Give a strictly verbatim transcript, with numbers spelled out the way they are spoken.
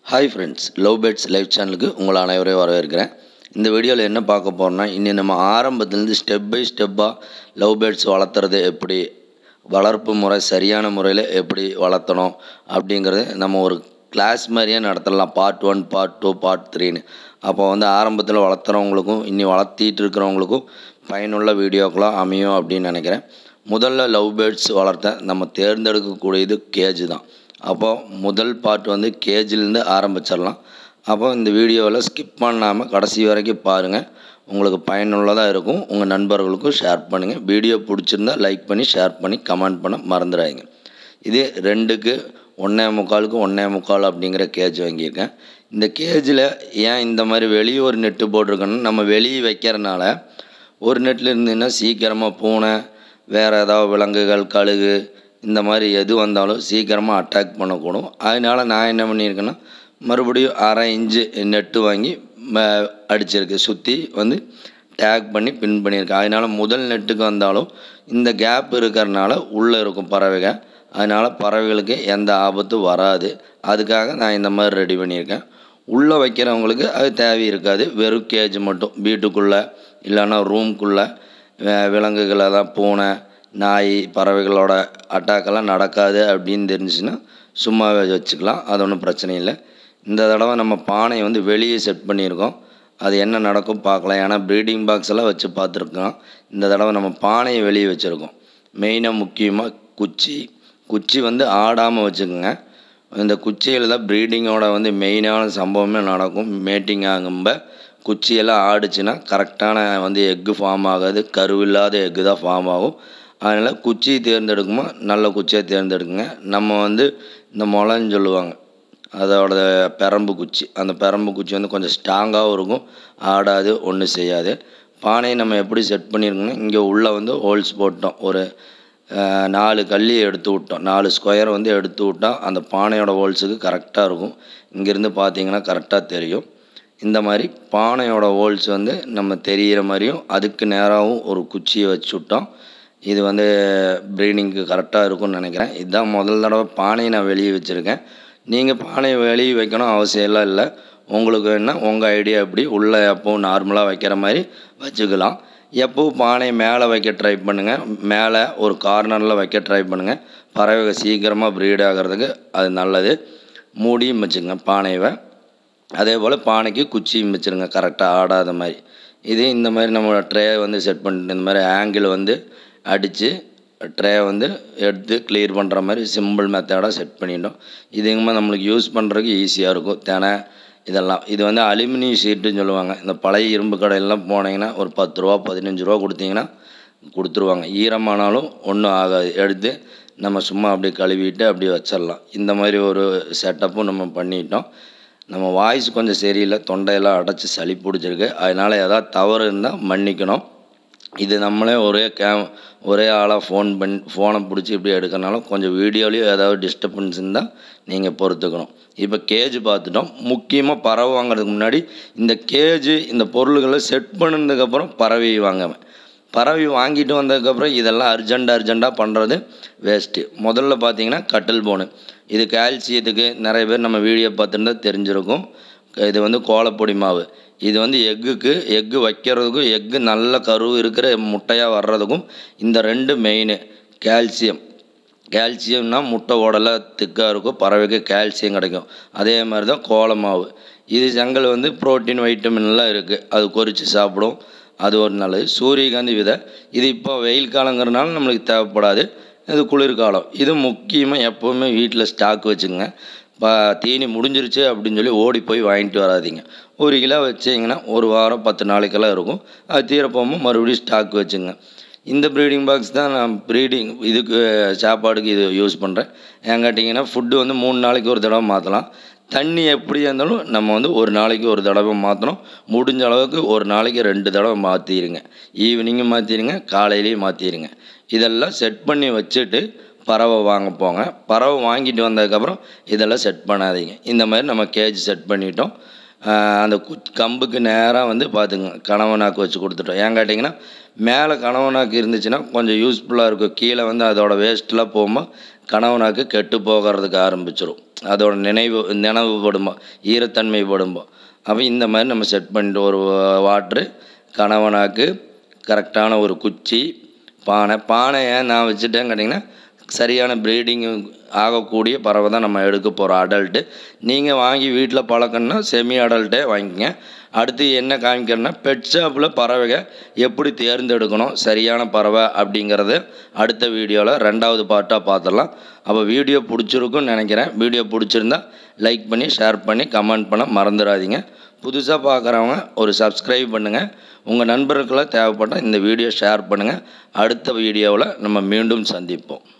Hi friends, love birds live சேனலுக்கு உங்களை அனைவரையும் வரவேற்கிறேன். இந்த வீடியோவில் என்ன பார்க்க போகிறோன்னா, இன்னி நம்ம ஆரம்பத்துலேருந்து ஸ்டெப் பை ஸ்டெப்பாக லவ் பேர்ட்ஸ் வளர்த்துறது எப்படி, வளர்ப்பு முறை சரியான முறையில் எப்படி வளர்த்தணும் அப்படிங்கிறது நம்ம ஒரு கிளாஸ் மாதிரியே நடத்தலாம். Part one, part two, part த்ரீன்னு. அப்போ வந்து ஆரம்பத்தில் வளர்த்துறவங்களுக்கும் இன்னி வளர்த்திட்டு இருக்கிறவங்களுக்கும் பயனுள்ள வீடியோக்களாக அமையும் அப்படின்னு நினைக்கிறேன். முதல்ல லவ் பேர்ட்ஸ் வளர்த்த நம்ம தேர்ந்தெடுக்கக்கூடியது கேஜ் தான். அப்போது முதல் பார்ட் வந்து கேஜிலேருந்து ஆரம்பிச்சிடலாம். அப்போ இந்த வீடியோவில் ஸ்கிப் பண்ணாமல் கடைசி வரைக்கும் பாருங்கள், உங்களுக்கு பயனுள்ளதாக இருக்கும். உங்கள் நண்பர்களுக்கும் ஷேர் பண்ணுங்கள். வீடியோ பிடிச்சிருந்தா லைக் பண்ணி ஷேர் பண்ணி கமெண்ட் பண்ண மறந்துடாதீங்க. இது ரெண்டுக்கு ஒன்றே முக்காலுக்கு ஒன்றே முக்கால் அப்படிங்கிற கேஜ் வாங்கியிருக்கேன். இந்த கேஜில் ஏன் இந்த மாதிரி வெளியே ஒரு நெட்டு போட்டிருக்கேன்னா, நம்ம வெளியே வைக்கிறனால ஒரு நெட்டில் இருந்ததுன்னா சீக்கிரமாக பூனை, வேறு ஏதாவது விலங்குகள், கழுகு இந்த மாதிரி எது வந்தாலும் சீக்கிரமாக அட்டாக் பண்ணக்கூடும். அதனால் நான் என்ன பண்ணியிருக்கேன்னா, மறுபடியும் அரை இன்ச்சு நெட்டு வாங்கி அடிச்சிருக்கு, சுற்றி வந்து டேக் பண்ணி பின் பண்ணியிருக்கேன். அதனால் முதல் நெட்டுக்கு வந்தாலும் இந்த கேப் இருக்கிறனால உள்ளே இருக்கும் பறவைகள், அதனால் பறவைகளுக்கு எந்த ஆபத்தும் வராது. அதுக்காக நான் இந்த மாதிரி ரெடி பண்ணியிருக்கேன். உள்ளே வைக்கிறவங்களுக்கு அது தேவை இருக்காது. வெறும் கேஜ் மட்டும் வீட்டுக்குள்ளே இல்லைன்னா ரூம்குள்ளே விலங்குகளை தான், பூனை, நாய், பறவைகளோட அட்டாக்கெல்லாம் நடக்காது அப்படின்னு தெரிஞ்சுன்னா சும்மாவே வச்சுக்கலாம். அது ஒன்றும் பிரச்சனை இல்லை. இந்த தடவை நம்ம பானையை வந்து வெளியே செட் பண்ணியிருக்கோம். அது என்ன நடக்கும் பார்க்கலாம். ஏன்னா ப்ரீடிங் பாக்ஸ் எல்லாம் வச்சு பார்த்துருக்கோம். இந்த தடவை நம்ம பானையை வெளியே வச்சுருக்கோம். மெயினாக முக்கியமாக குச்சி குச்சி வந்து ஆடாமல் வச்சுக்கோங்க. இந்த குச்சியில் தான் ப்ரீடிங்கோட வந்து மெயினான சம்பவமே நடக்கும். மேட்டிங் ஆகும்ப குச்சியெல்லாம் ஆடிச்சுன்னா கரெக்டான வந்து எக்கு ஃபார்ம் ஆகாது, கருவில்லாத எக்கு தான் ஃபார்ம் ஆகும். அதனால் குச்சி தேர்ந்தெடுக்குமா நல்ல குச்சியை தேர்ந்தெடுக்குங்க. நம்ம வந்து இந்த முளைன்னு சொல்லுவாங்க, அதோட பெரம்பு குச்சி, அந்த பெரம்பு குச்சி வந்து கொஞ்சம் ஸ்ட்ராங்காகவும் இருக்கும், ஆடாது, ஒன்றும் செய்யாது. பானையை நம்ம எப்படி செட் பண்ணியிருக்கோன்னா, இங்கே உள்ளே வந்து ஹோல்ஸ் போட்டோம். ஒரு நாலு கல்லி எடுத்து விட்டோம், நாலு ஸ்கொயர் வந்து எடுத்து விட்டால் அந்த பானையோட ஹோல்ஸுக்கு கரெக்டாக இருக்கும். இங்கேருந்து பார்த்தீங்கன்னா கரெக்டாக தெரியும். இந்த மாதிரி பானையோட ஹோல்ஸ் வந்து நம்ம தெரிகிற மாதிரியும் அதுக்கு நேராகவும் ஒரு குச்சியை வச்சு விட்டோம். இது வந்து ப்ரீடிங்க்கு கரெக்டாக இருக்கும்னு நினைக்கிறேன். இதுதான் முதல் தடவை பானையை நான் வெளியே வச்சுருக்கேன். நீங்கள் பானையை வெளியே வைக்கணும் அவசியம்லாம் இல்லை. உங்களுக்கு வேணால் உங்கள் ஐடியா எப்படி உள்ளே எப்போவும் நார்மலாக வைக்கிற மாதிரி வச்சுக்கலாம். எப்போவும் பானையை மேலே வைக்க ட்ரை பண்ணுங்கள். மேலே ஒரு கார்னரில் வைக்க ட்ரை பண்ணுங்கள். பறவைகள் சீக்கிரமாக ப்ரீட் ஆகிறதுக்கு அது நல்லது. மூடியும் வச்சுங்க பானையை. அதே போல் பானைக்கு குச்சியும் வச்சுருங்க கரெக்டாக ஆடாத மாதிரி. இது இந்த மாதிரி நம்ம ட்ரே வந்து செட் பண்ணிட்டு இந்த மாதிரி ஆங்கிள் வந்து அடித்து ட்ரே வந்து எடுத்து கிளியர் பண்ணுற மாதிரி சிம்பிள் மெத்தடாக செட் பண்ணிட்டோம். இதுங்கமாக நம்மளுக்கு யூஸ் பண்ணுறதுக்கு ஈஸியாக இருக்கும். தினை இதெல்லாம் இது வந்து அலுமினியம் ஷீட்டுன்னு சொல்லுவாங்க. இந்த பழைய இரும்பு கடையெல்லாம் போனீங்கன்னா ஒரு பத்து ரூபா பதினஞ்சு ரூபா கொடுத்தீங்கன்னா கொடுத்துருவாங்க. ஈரமானாலும் ஒன்றும் ஆகாது. எடுத்து நம்ம சும்மா அப்படியே கழுவிட்டு அப்படியே வச்சிடலாம். இந்த மாதிரி ஒரு செட்டப்பும் நம்ம பண்ணிட்டோம். நம்ம வாய்ஸ் கொஞ்சம் சரியில்லை, தொண்டையெல்லாம் அடைச்சி சளி பிடிச்சிருக்கு. அதனால் எதாவது தவறு இருந்தால் மன்னிக்கணும். இது நம்மளே ஒரே கே ஒரே ஆளாக ஃபோன் பண்ணி ஃபோனை பிடிச்சி இப்படி எடுக்கிறனால கொஞ்சம் வீடியோலேயும் ஏதாவது டிஸ்டர்பன்ஸ் இருந்தால் நீங்கள் பொறுத்துக்கணும். இப்போ கேஜ் பார்த்துட்டோம். முக்கியமாக பறவை வாங்குறதுக்கு முன்னாடி இந்த கேஜு இந்த பொருள்களை செட் பண்ணதுக்கப்புறம் பறவை வாங்குவேன். பறவை வாங்கிட்டு வந்ததுக்கப்புறம் இதெல்லாம் அர்ஜெண்ட் அர்ஜெண்ட்டாக பண்ணுறது வேஸ்ட்டு. முதல்ல பார்த்தீங்கன்னா கட்டில் போனு, இது கால்சியத்துக்கு நிறைய பேர் நம்ம வீடியோ பார்த்துருந்தா தெரிஞ்சிருக்கும். இது வந்து கோலப்பொடி மாவு. இது வந்து எக்குக்கு எக்கு வைக்கிறதுக்கும் எக்கு நல்ல கருவு இருக்கிற முட்டையாக வர்றதுக்கும் இந்த ரெண்டு மெயின். கால்சியம் கால்சியம்னா முட்டை உடலை திக்காக இருக்கும், பறவைக்கு கால்சியம் கிடைக்கும். அதே மாதிரி தான் கோல மாவு. இது செங்கல் வந்து புரோட்டீன், வைட்டமின்லாம் இருக்குது, அது கொறித்து சாப்பிடும், அது ஒரு நல்லது. சூரியகாந்தி விதை, இது இப்போ வெயில் காலங்கிறதுனால நம்மளுக்கு தேவைப்படாது, இது குளிர்காலம். இது முக்கியமாக எப்போவுமே வீட்டில் ஸ்டாக் வச்சுக்கோங்க. பா தீனி முடிஞ்சிருச்சு அப்படின்னு சொல்லி ஓடி போய் வாங்கிட்டு வராதிங்க. ஒரு கிலோ வச்சிங்கன்னா ஒரு வாரம் பத்து நாளைக்கெல்லாம் இருக்கும். அது தீரப்போகும்போது மறுபடியும் ஸ்டாக் வச்சுங்க. இந்த ப்ரீடிங் பாக்ஸ் தான் நான் ப்ரீடிங் இதுக்கு சாப்பாடுக்கு இது யூஸ் பண்ணுறேன். ஏன் கேட்டிங்கன்னா ஃபுட்டு வந்து மூணு நாளைக்கு ஒரு தடவை மாற்றலாம். தண்ணி எப்படியா இருந்தாலும் நம்ம வந்து ஒரு நாளைக்கு ஒரு தடவை மாற்றணும். முடிஞ்ச அளவுக்கு ஒரு நாளைக்கு ரெண்டு தடவை மாற்றிடுங்க. ஈவினிங்கும் மாற்றிடுங்க, காலையிலையும் மாற்றிடுங்க. இதெல்லாம் செட் பண்ணி வச்சுட்டு பறவை வாங்க போங்க. பறவை வாங்கிட்டு வந்ததுக்கப்புறம் இதெல்லாம் செட் பண்ணாதீங்க. இந்த மாதிரி நம்ம கேஜ் செட் பண்ணிட்டோம். அந்த கு கம்புக்கு நேராக வந்து பார்த்துங்க கணவனாக்கு வச்சு கொடுத்துட்டோம். ஏன் கேட்டிங்கன்னா மேலே கணவனாக்கு இருந்துச்சுன்னா கொஞ்சம் யூஸ்ஃபுல்லாக இருக்கும். கீழே வந்து அதோட வேஸ்ட்டெலாம் போகும்போது கணவனாக்கு கெட்டு போகிறதுக்கு ஆரம்பிச்சிடும். அதோட நினைவு நினைவு படும்போ ஈரத்தன்மை படும்போ அப்போ இந்த மாதிரி நம்ம செட் பண்ணிட்டு ஒரு வாட்ரு கணவனாக்கு கரெக்டான ஒரு குச்சி பானை பானையை நான் வச்சுட்டேன்னு கேட்டிங்கன்னா சரியான ப்ரீடிங் ஆகக்கூடிய பறவை தான் நம்ம எடுக்க போகிறோம் அடல்ட்டு. நீங்கள் வாங்கி வீட்டில் பழக்கணுன்னா செமி அடல்ட்டே வாங்கிக்கங்க. அடுத்து என்ன காமிக்கிறேன்னா பெட் ஷாப்பில் பறவைகள் எப்படி தேர்ந்தெடுக்கணும் சரியான பறவை அப்படிங்கிறது அடுத்த வீடியோவில் ரெண்டாவது பார்ட்டாக பார்த்துடலாம். அப்போ வீடியோ பிடிச்சிருக்குன்னு நினைக்கிறேன். வீடியோ பிடிச்சிருந்தா லைக் பண்ணி ஷேர் பண்ணி கமெண்ட் பண்ண மறந்துடாதீங்க. புதுசாக பார்க்குறவங்க ஒரு சப்ஸ்கிரைப் பண்ணுங்கள். உங்கள் நண்பர்களுக்கெல்லாம் தேவைப்பட்டால் இந்த வீடியோ ஷேர் பண்ணுங்கள். அடுத்த வீடியோவில் நம்ம மீண்டும் சந்திப்போம்.